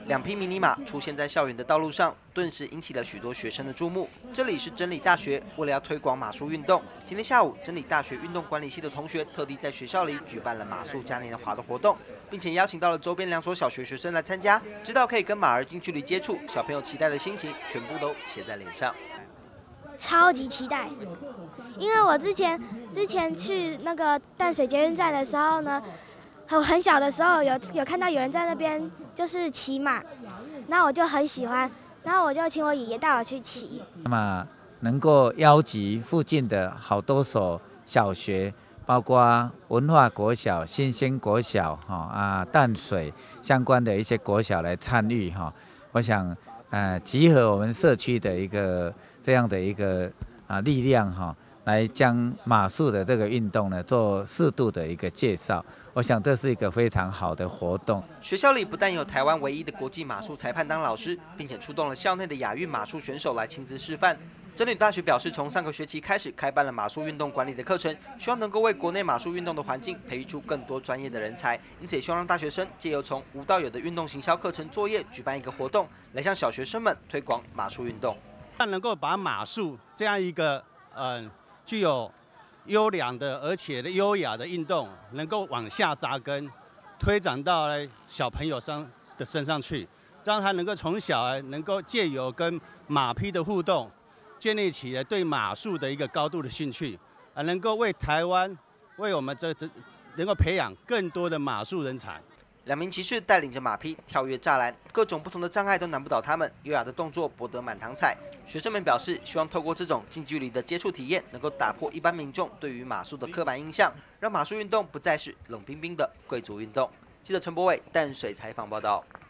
2匹迷你马出现在校园的道路上，顿时引起了许多学生的注目。这里是真理大学，为了要推广马术运动，今天下午真理大学运动管理系的同学特地在学校里举办了马术嘉年华的活动，并且邀请到了周边2所小学学生来参加，知道可以跟马儿近距离接触，小朋友期待的心情全部都写在脸上。 超级期待，因为我之前去那个淡水捷运站的时候呢，我很小的时候有看到有人在那边就是骑马，那我就很喜欢，然后我就请我爷爷带我去骑。 那么能够邀集附近的好多所小学，包括文化国小、新兴国小、淡水相关的一些国小来参与哈，我想集合我们社区的一个这样的一个力量哈，来将马术的这个运动呢做适度的一个介绍，我想这是一个非常好的活动。 学校里不但有台湾唯一的国际马术裁判当老师，并且出动了校内的亚运马术选手来亲自示范。真理大学表示，从上个学期开始开办了马术运动管理的课程，希望能够为国内马术运动的环境培育出更多专业的人才。因此，也希望让大学生借由从无到有的运动行销课程作业，举办一个活动，来向小学生们推广马术运动。 能够把马术这样一个具有优良的而且优雅的运动，能够往下扎根，推展到小朋友的身上去，让他能够从小能够借由跟马匹的互动，建立起来对马术的一个高度的兴趣，能够为台湾，为我们能够培养更多的马术人才。 2名骑士带领着马匹跳跃栅栏，各种不同的障碍都难不倒他们，优雅的动作博得满堂彩。学生们表示，希望透过这种近距离的接触体验，能够打破一般民众对于马术的刻板印象，让马术运动不再是冷冰冰的贵族运动。记者陈柏伟淡水采访报道。